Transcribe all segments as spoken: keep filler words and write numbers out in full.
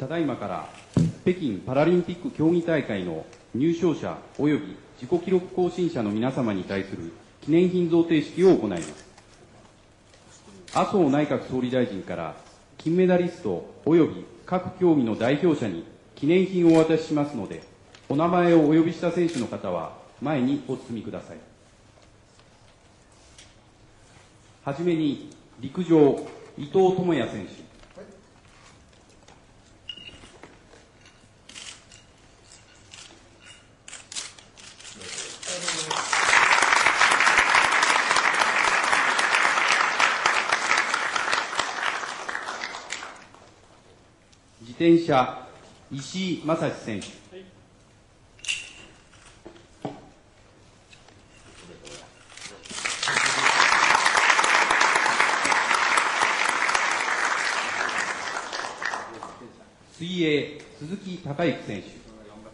ただいまから北京パラリンピック競技大会の入賞者及び自己記録更新者の皆様に対する記念品贈呈式を行います。麻生内閣総理大臣から金メダリスト及び各競技の代表者に記念品をお渡ししますので、お名前をお呼びした選手の方は前にお進みください。はじめに陸上、伊藤智也選手。自転車、石井正志選手。はい、水泳、鈴木孝之選手。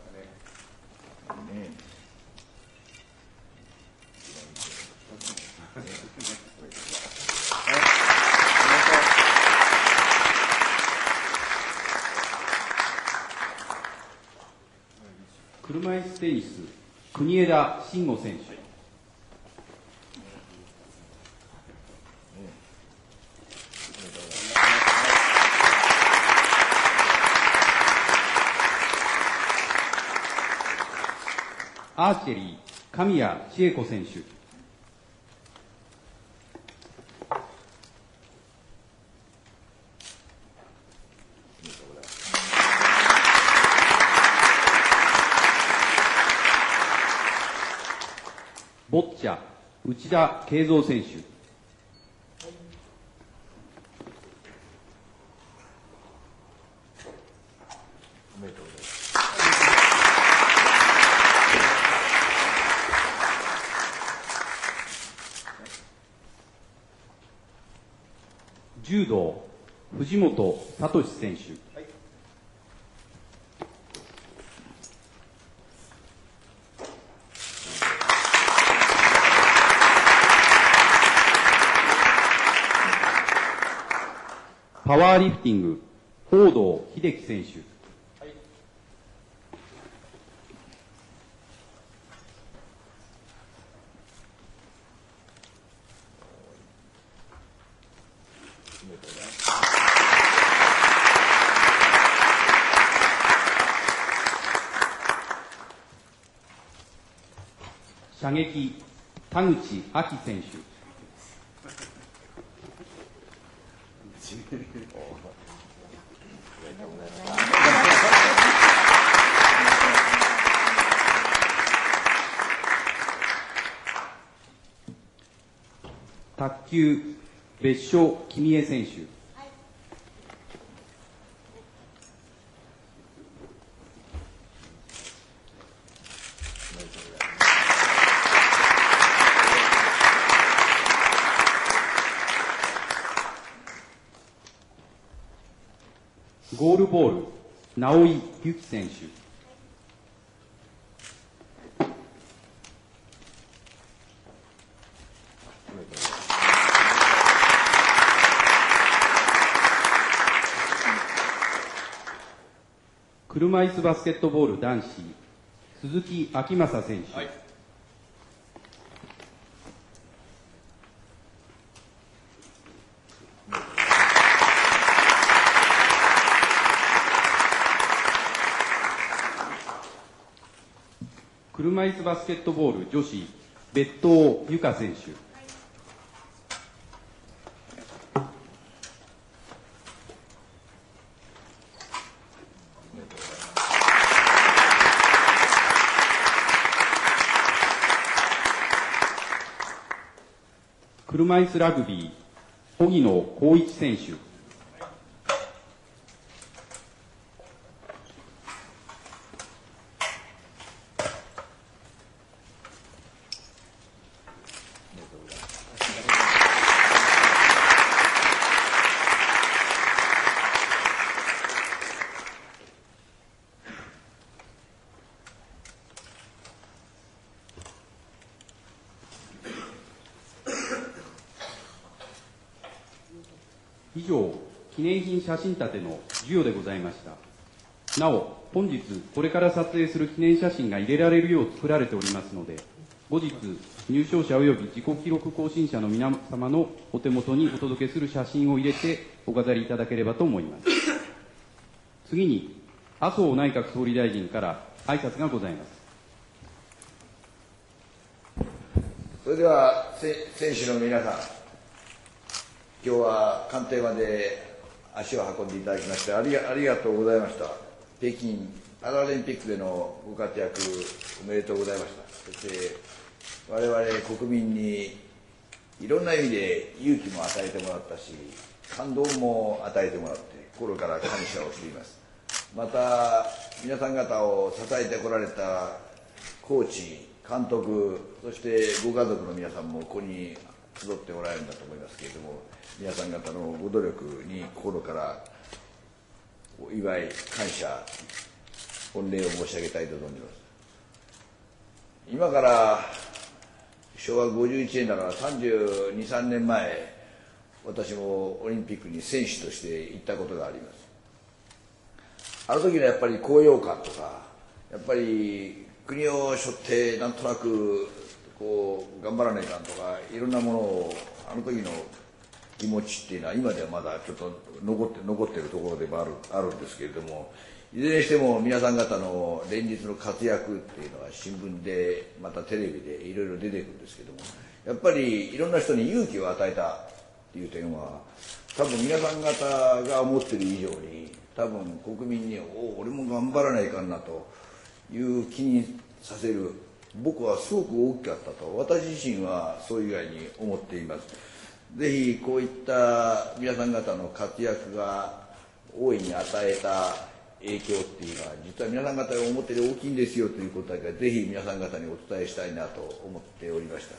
車椅子テニス、国枝慎吾選手。アーチェリー、神谷千恵子選手。ボッチャ、内田圭三選手。おめでとうございます。柔道、藤本聡選手。はい、パワーリフティング、報道秀樹選手。はい、射撃、田口亜希選手。卓球、別所君江選手。はい、ゴールボール、直井由紀選手。車椅子バスケットボール男子、鈴木明正選手。はい、車椅子バスケットボール女子、別当由香選手。車椅子ラグビー、荻野光一選手。以上、記念品写真立ての授与でございました。 なお、本日、これから撮影する記念写真が入れられるよう作られておりますので、後日、入賞者及び自己記録更新者の皆様のお手元にお届けする写真を入れてお飾りいただければと思います。次に、麻生内閣総理大臣から挨拶がございます。 それでは、選手の皆さん、今日は官邸まで足を運んでいただきましてありが、ありがとうございました。北京パラリンピックでのご活躍、おめでとうございました。そして、我々国民にいろんな意味で勇気も与えてもらったし、感動も与えてもらって、心から感謝をしています。また、皆さん方を支えてこられたコーチ、監督、そしてご家族の皆さんもここに集っておられるんだと思いますけれども、皆さん方のご努力に心からお祝い、感謝、御礼を申し上げたいと存じます。今からしょうわごじゅういちねんだからさんじゅうに、さんねんまえ、私もオリンピックに選手として行ったことがあります。あの時のやっぱり高揚感とか、やっぱり国を背負ってなんとなくこう頑張らないかんとか、いろんなものを、あの時の気持ちっていうのは今ではまだちょっと残って残っているところでもあるあるんですけれども、いずれにしても皆さん方の連日の活躍っていうのは新聞でまたテレビでいろいろ出てくるんですけども、やっぱりいろんな人に勇気を与えたっていう点は、多分皆さん方が思ってる以上に多分国民にお俺も頑張らないかんなという気にさせる、僕はすごく大きかったと私自身はそういう具合に思っています。ぜひこういった皆さん方の活躍が大いに与えた影響っていうのは実は皆さん方が思っている大きいんですよということだけはぜひ皆さん方にお伝えしたいなと思っておりました。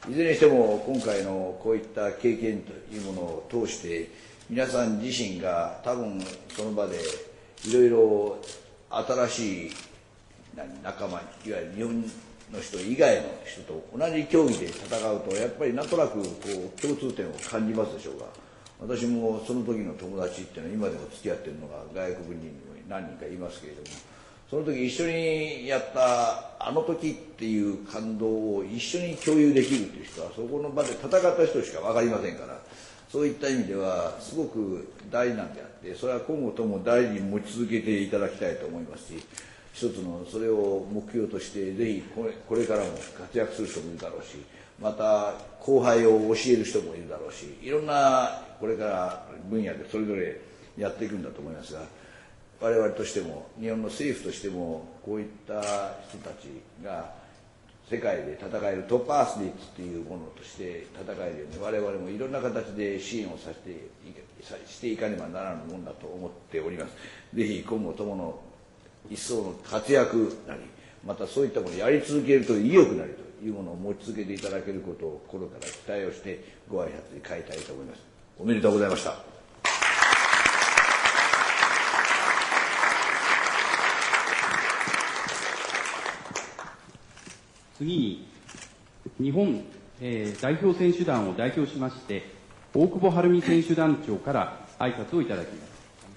いずれにしても今回のこういった経験というものを通して皆さん自身が多分その場でいろいろ新しい仲間、いわゆる日本の人以外の人と同じ競技で戦うとやっぱりなんとなくこう共通点を感じますでしょうが、私もその時の友達っていうのは今でも付き合ってるのが外国人に何人かいますけれども、その時一緒にやったあの時っていう感動を一緒に共有できるという人はそこの場で戦った人しか分かりませんから、そういった意味ではすごく大事なんであって、それは今後とも大事に持ち続けていただきたいと思いますし、一つのそれを目標としてぜひこれ、これからも活躍する人もいるだろうし、また後輩を教える人もいるだろうし、いろんなこれから分野でそれぞれやっていくんだと思いますが、我々としても日本の政府としてもこういった人たちが世界で戦えるトップアスリートというものとして戦えるように我々もいろんな形で支援をさせていしていかねばならぬものだと思っております。ぜひ今後ともの一層の活躍なり、またそういったものをやり続けるという意欲なりというものを持ち続けていただけることを心から期待をしてご挨拶に変えたいと思います。おめでとうございました。 次に日本、えー、代表選手団を代表しまして大久保晴美選手団長から挨拶をいただきます。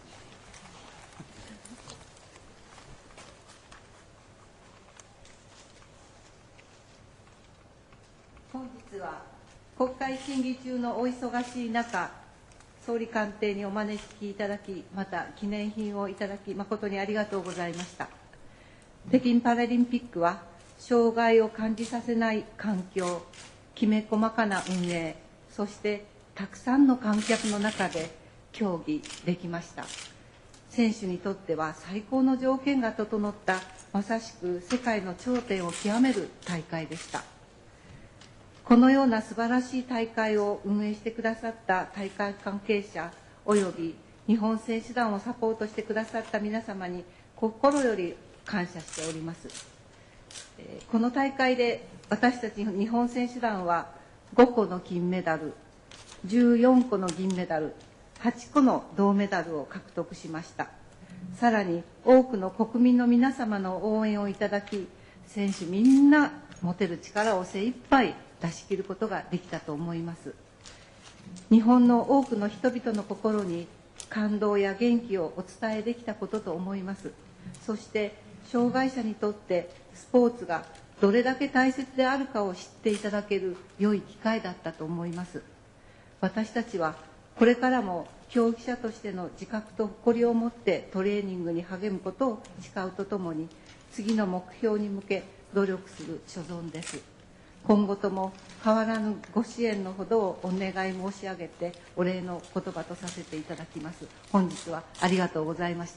本日は国会審議中のお忙しい中、総理官邸にお招きいただき、また記念品をいただき誠にありがとうございました。北京パラリンピックは障害を感じさせない環境、きめ細かな運営、そしてたくさんの観客の中で競技できました。選手にとっては最高の条件が整ったまさしく世界の頂点を極める大会でした。このような素晴らしい大会を運営してくださった大会関係者および日本選手団をサポートしてくださった皆様に心より感謝しております。この大会で私たち日本選手団はごこの金メダル、じゅうよんこの銀メダル、はちこの銅メダルを獲得しました。さらに多くの国民の皆様の応援をいただき、選手みんな持てる力を精一杯出し切ることができたと思います。日本の多くの人々の心に感動や元気をお伝えできたことと思います。そして障害者にとってスポーツがどれだけ大切であるかを知っていただける良い機会だったと思います。私たちはこれからも競技者としての自覚と誇りを持ってトレーニングに励むことを誓うとともに、次の目標に向け努力する所存です。今後とも変わらぬご支援のほどをお願い申し上げて、お礼の言葉とさせていただきます。本日はありがとうございました。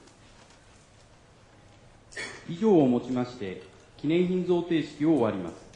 以上をもちまして記念品贈呈式を終わります。